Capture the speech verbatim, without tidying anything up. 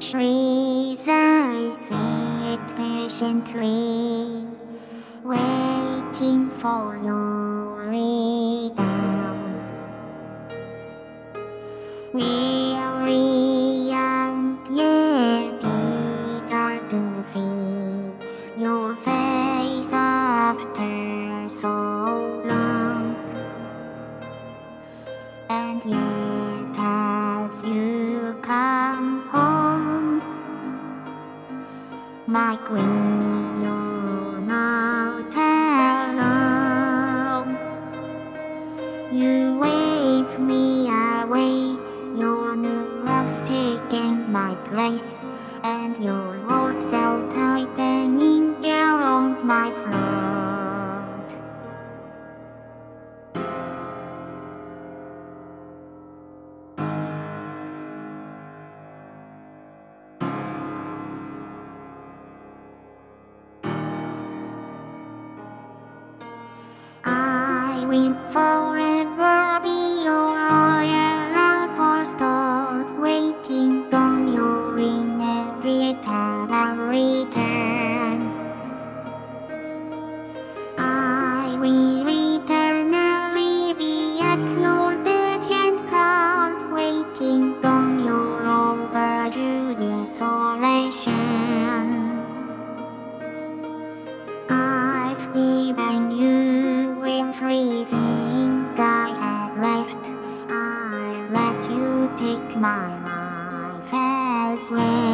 trees I sit patiently, waiting for your return. Weary and yet eager to see your face after so long. And yet as you come home, my queen, you're not alone. You wave me away, your new love's taking my place, and your words are tightening around my throat. I will forever be your royal apostle, waiting on your inevitable return. I will eternally be at your beck and call, waiting on your overdue desolation. I've given you everything I had left. I let you take my life elsewhere.